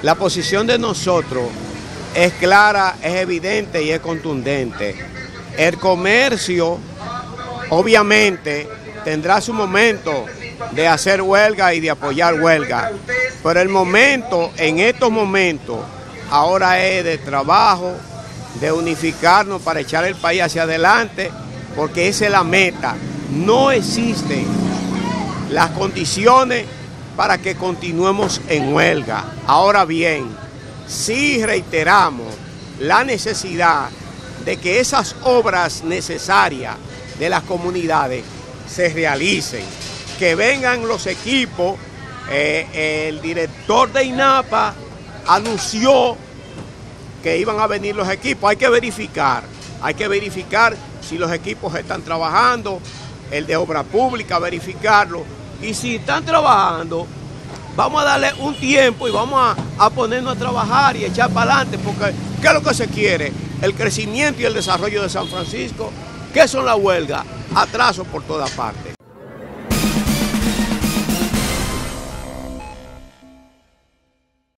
La posición de nosotros es clara, es evidente y es contundente. El comercio, obviamente, tendrá su momento de hacer huelga y de apoyar huelga, pero el momento, en estos momentos, ahora es de trabajo, de unificarnos para echar el país hacia adelante, porque esa es la meta. No existen las condiciones para que continuemos en huelga. Ahora bien, sí reiteramos la necesidad de que esas obras necesarias de las comunidades se realicen, que vengan los equipos. El director de INAPA anunció que iban a venir los equipos. Hay que verificar si los equipos están trabajando, el de obra pública, verificarlo. Y si están trabajando, vamos a darle un tiempo y vamos a ponernos a trabajar y echar para adelante, porque ¿qué es lo que se quiere? El crecimiento y el desarrollo de San Francisco. ¿Qué son las huelgas? Atraso por todas partes.